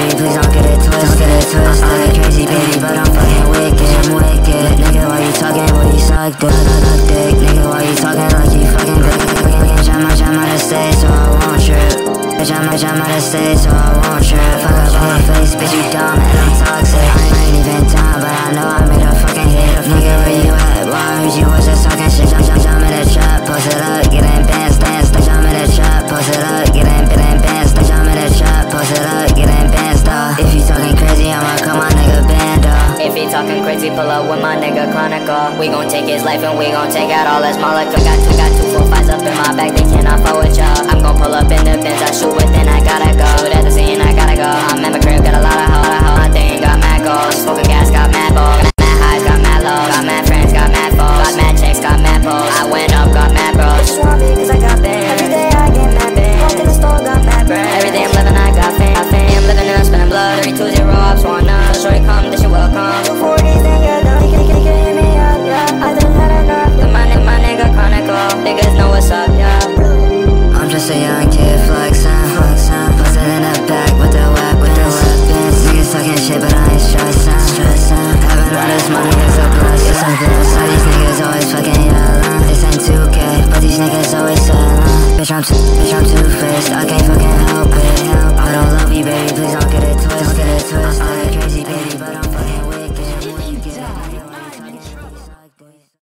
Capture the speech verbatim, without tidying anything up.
baby, please don't get it twisted. Don't get it twisted. I'm like crazy, baby, but I'm fucking wicked. I'm wicked. Nigga, why you talking? What you suck dick? Suck dick. Nigga, why you talking like you fucking big? Bitch, I'm out, I'm out of state, so I won't trip. Bitch, I'm out, I'm out of state, so I won't trip. Fuck up on my face, bitch, you dumb and I'm toxic. I ain't even done, but I know I made a fucking hit. Nigga, where you at? Well, I heard you was just talking shit. Jump, jump, jump in the trap, post it up, get in bands, dance. Jump in the trap, post it up, get in, get in bands. Jump in the trap, post it up, get in bands, though. If you talking crazy, I'ma call my nigga Bando. If he talking crazy, pull up with my nigga Chronicle. We gon' take his life and we gon' take out all his molecules. Got two, got two, four, fives up in my bag, they cannot fuck with y'all. I'm gon' pull up in the Benz, I shoot with, then I gotta go. Shoot at the scene, I gotta go. I'm at my crib, got a lot of hoe, hoe. My thing got mad goals, smoking gas, got mad balls. Got mad highs, got mad lows. Got mad friends, got mad foes. Got mad checks, got mad poles. I went up, got mad bros. Just want me cause I got bands. Every day I get mad bands. Walked in the store, got mad brands. Every day I'm living, I got fame. Got fame, living and I'm spending blood. Every two zero, I'm sworn up. So shorty come, this shit will come. Two forties, then you're done. You can, you can hit me up, yeah. I done had enough. My, my nigga Chronicle, niggas know what's up.